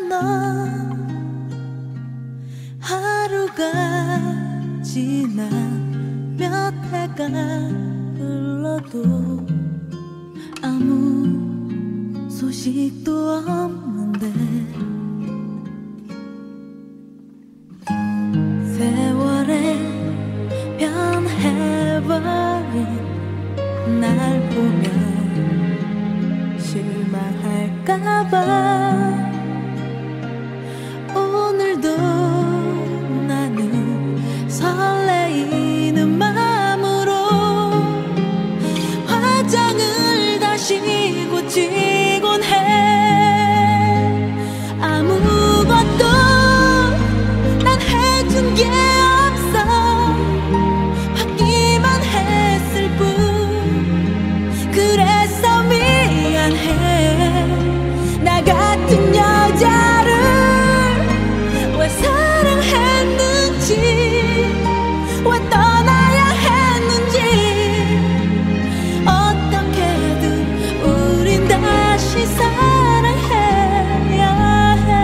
넌 하루가 지나 몇 해가 흘러도 아무 소식도 없는데 세월에 변해버린 날 보면 실망할까봐 오늘도 나는 설레이는 마음으로 화장을 다시 고치곤 해. 아무것도 난 해준 게 없어. 받기만 했을 뿐. 그래서 미안해. 나 같은 여자를 왜 사랑했는지, 왜 떠나야 했는지. 어떻게든 우린 다시 사랑해야 해.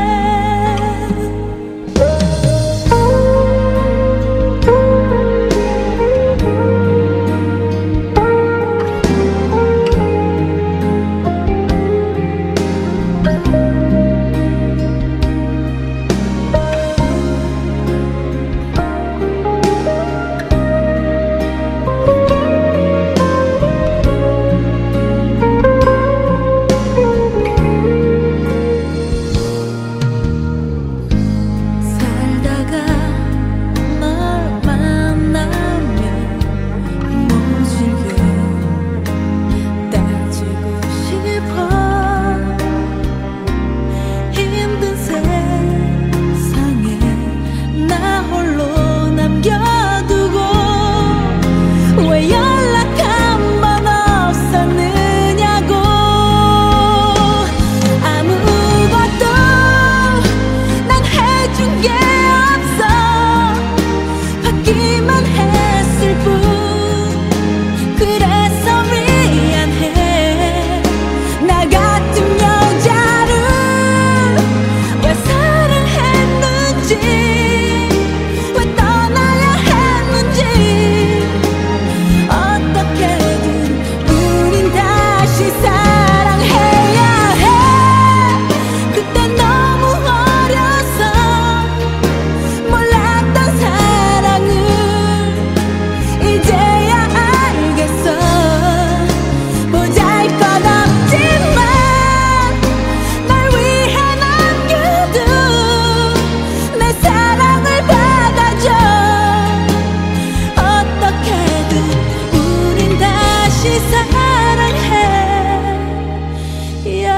살다가 널 만나면 모질게 따지고 싶어. 힘든 세상에 나 홀로 남겨두고 왜 연락 한 번 없었느냐고. 아무것도 난 해준 게 없어. 받기만 했을 뿐. 그래서 미안해. 나 같은 여자를 왜 사랑했는지, 왜 떠나야 했는지. 어떻게든 우린 다시 사랑해야 해. 그때 너무 어려서 몰랐던 사랑을 이제야 알겠어. 보잘것없지만 날 위해 남겨둔 내 사랑을 받아줘. 어떻게든 우린 다시 사랑해야 해.